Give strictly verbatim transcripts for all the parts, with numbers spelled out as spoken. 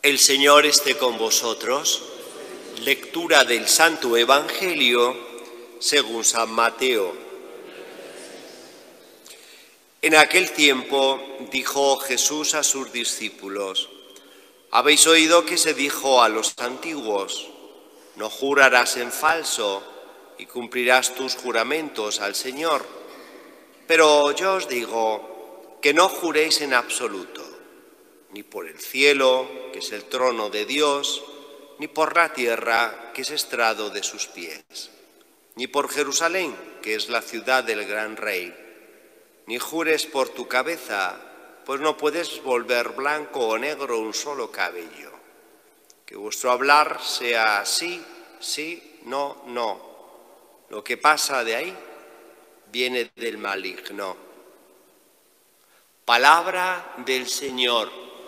El Señor esté con vosotros. Lectura del Santo Evangelio según San Mateo. En aquel tiempo dijo Jesús a sus discípulos: habéis oído que se dijo a los antiguos: no jurarás en falso y cumplirás tus juramentos al Señor. Pero yo os digo que no juréis en absoluto, ni por el cielo, que es el trono de Dios, ni por la tierra, que es estrado de sus pies, ni por Jerusalén, que es la ciudad del gran rey. Ni jures por tu cabeza, pues no puedes volver blanco o negro un solo cabello. Que vuestro hablar sea sí, sí, no, no. Lo que pasa de ahí viene del maligno. Palabra del Señor.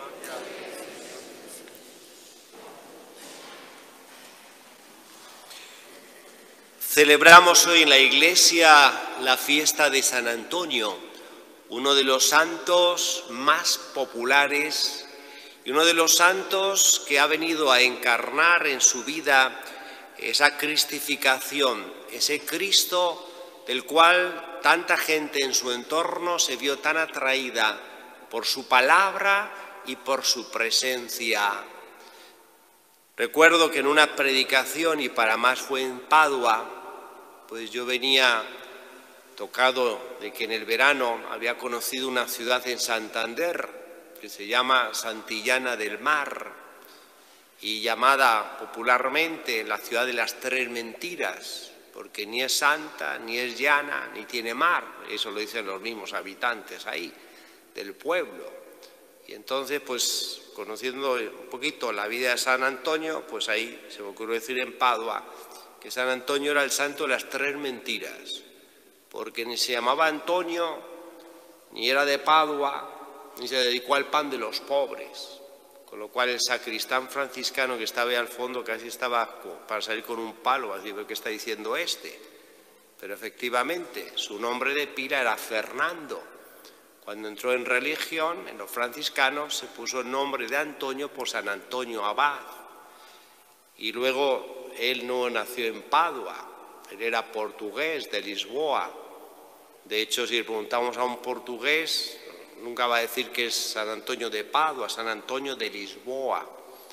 Celebramos hoy en la Iglesia la fiesta de San Antonio, uno de los santos más populares y uno de los santos que ha venido a encarnar en su vida esa cristificación, ese Cristo del cual tanta gente en su entorno se vio tan atraída por su palabra y por su presencia. Recuerdo que en una predicación, y para más fue en Padua, pues yo venía tocado de que en el verano había conocido una ciudad en Santander que se llama Santillana del Mar y llamada popularmente la ciudad de las tres mentiras, porque ni es santa, ni es llana, ni tiene mar. Eso lo dicen los mismos habitantes ahí del pueblo. Y entonces, pues conociendo un poquito la vida de San Antonio, pues ahí se me ocurrió decir en Padua que San Antonio era el santo de las tres mentiras, porque ni se llamaba Antonio, ni era de Padua, ni se dedicó al pan de los pobres, con lo cual el sacristán franciscano que estaba ahí al fondo casi estaba para salir con un palo, así que ¿qué está diciendo este? Pero efectivamente su nombre de pila era Fernando. Cuando entró en religión, en los franciscanos, se puso el nombre de Antonio por San Antonio Abad. Y luego él no nació en Padua, él era portugués de Lisboa. De hecho, si le preguntamos a un portugués, nunca va a decir que es San Antonio de Padua, San Antonio de Lisboa.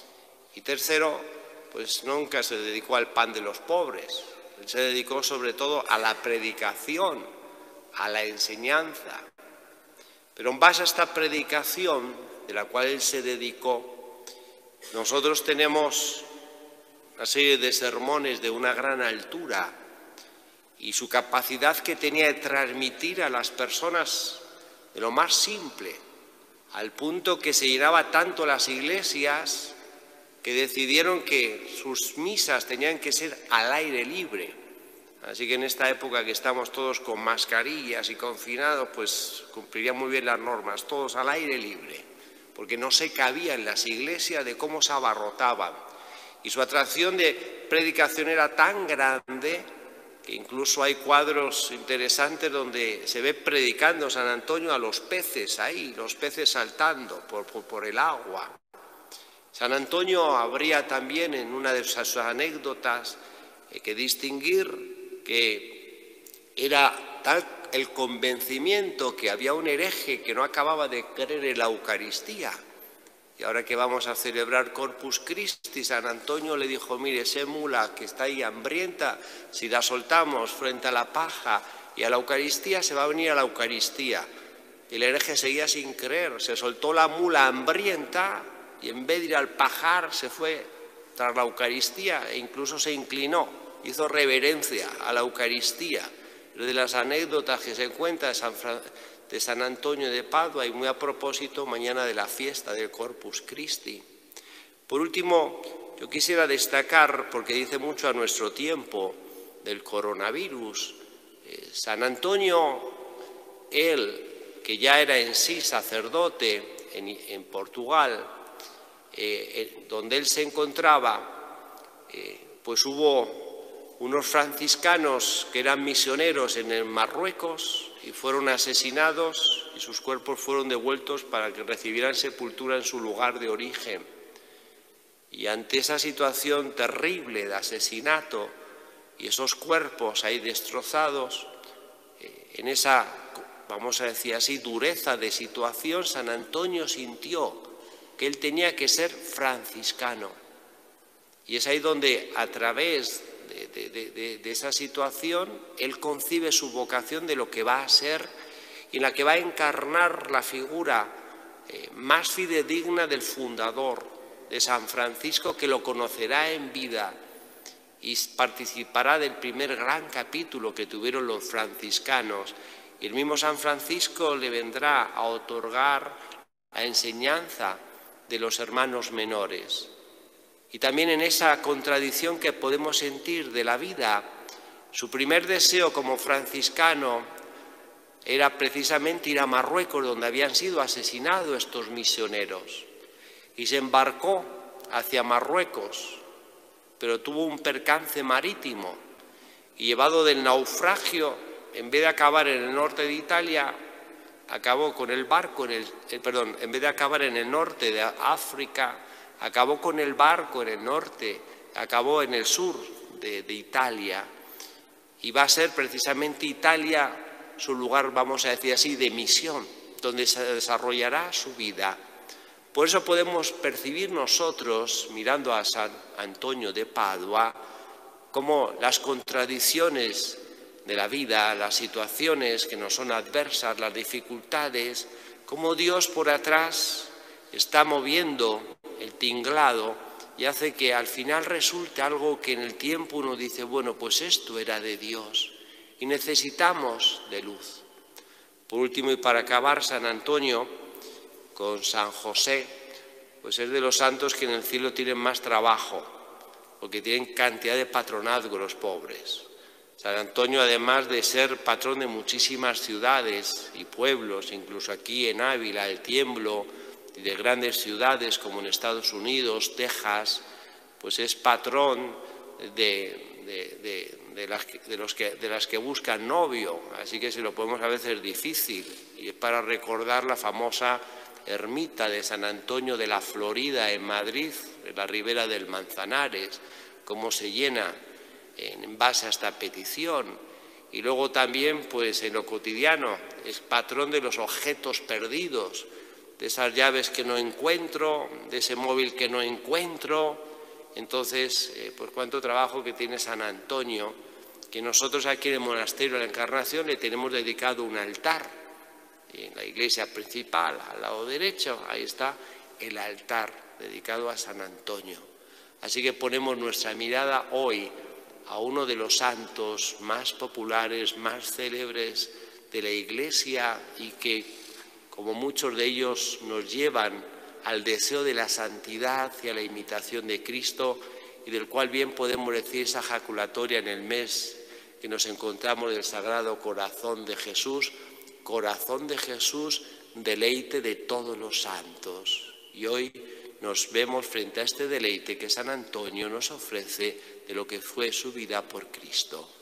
Y tercero, pues nunca se dedicó al pan de los pobres. Él se dedicó sobre todo a la predicación, a la enseñanza. Pero en base a esta predicación, de la cual él se dedicó, nosotros tenemos una serie de sermones de una gran altura y su capacidad que tenía de transmitir a las personas de lo más simple, al punto que se llenaba tanto las iglesias que decidieron que sus misas tenían que ser al aire libre. Así que en esta época que estamos todos con mascarillas y confinados, pues cumplirían muy bien las normas, todos al aire libre, porque no se cabía en las iglesias de cómo se abarrotaban. Y su atracción de predicación era tan grande que incluso hay cuadros interesantes donde se ve predicando San Antonio a los peces ahí, los peces saltando por, por, por el agua. San Antonio habría también en una de sus anécdotas eh, que distinguir que era tal el convencimiento que había un hereje que no acababa de creer en la Eucaristía. Y ahora que vamos a celebrar Corpus Christi, San Antonio le dijo: mire, esa mula que está ahí hambrienta, si la soltamos frente a la paja y a la Eucaristía, se va a venir a la Eucaristía. Y el hereje seguía sin creer, se soltó la mula hambrienta y en vez de ir al pajar se fue tras la Eucaristía e incluso se inclinó. Hizo reverencia a la Eucaristía. De las anécdotas que se cuentan de San, Fra... de San Antonio de Padua, y muy a propósito mañana de la fiesta del Corpus Christi. Por último, yo quisiera destacar, porque dice mucho a nuestro tiempo del coronavirus, eh, San Antonio, él, que ya era en sí sacerdote en, en Portugal, eh, donde él se encontraba, eh, pues hubo unos franciscanos que eran misioneros en el Marruecos y fueron asesinados y sus cuerpos fueron devueltos para que recibieran sepultura en su lugar de origen. Y ante esa situación terrible de asesinato y esos cuerpos ahí destrozados, eh, en esa, vamos a decir así, dureza de situación, San Antonio sintió que él tenía que ser franciscano. Y es ahí donde, a través de, de, de, de esa situación, él concibe su vocación de lo que va a ser y en la que va a encarnar la figura eh, más fidedigna del fundador de San Francisco, que lo conocerá en vida y participará del primer gran capítulo que tuvieron los franciscanos. Y el mismo San Francisco le vendrá a otorgar la enseñanza de los hermanos menores. Y también en esa contradicción que podemos sentir de la vida, su primer deseo como franciscano era precisamente ir a Marruecos, donde habían sido asesinados estos misioneros. Y se embarcó hacia Marruecos, pero tuvo un percance marítimo y, llevado del naufragio, en vez de acabar en el norte de Italia, acabó con el barco, en el, eh, perdón, en vez de acabar en el norte de África, acabó con el barco en el norte, acabó en el sur de, de Italia. Y va a ser precisamente Italia su lugar, vamos a decir así, de misión, donde se desarrollará su vida. Por eso podemos percibir nosotros, mirando a San Antonio de Padua, como las contradicciones de la vida, las situaciones que nos son adversas, las dificultades, como Dios por atrás está moviendo el tinglado y hace que al final resulte algo que en el tiempo uno dice, bueno, pues esto era de Dios y necesitamos de luz. Por último, y para acabar, San Antonio con San José, pues es de los santos que en el cielo tienen más trabajo, porque tienen cantidad de patronazgo los pobres. San Antonio, además de ser patrón de muchísimas ciudades y pueblos, incluso aquí en Ávila, El Tiemblo, y de grandes ciudades como en Estados Unidos, Texas, pues es patrón de, de, de, de, las, de, los que, de las que buscan novio, así que se lo podemos a veces difícil, y es para recordar la famosa ermita de San Antonio de la Florida en Madrid, en la ribera del Manzanares, cómo se llena en base a esta petición. Y luego también, pues en lo cotidiano, es patrón de los objetos perdidos, de esas llaves que no encuentro, de ese móvil que no encuentro. Entonces, eh, pues cuánto trabajo que tiene San Antonio, que nosotros aquí en el monasterio de la Encarnación le tenemos dedicado un altar. Y en la iglesia principal, al lado derecho, ahí está el altar dedicado a San Antonio. Así que ponemos nuestra mirada hoy a uno de los santos más populares, más célebres de la Iglesia y que, como muchos de ellos, nos llevan al deseo de la santidad y a la imitación de Cristo, y del cual bien podemos decir esa jaculatoria en el mes que nos encontramos del Sagrado Corazón de Jesús: Corazón de Jesús, deleite de todos los santos. Y hoy nos vemos frente a este deleite que San Antonio nos ofrece de lo que fue su vida por Cristo.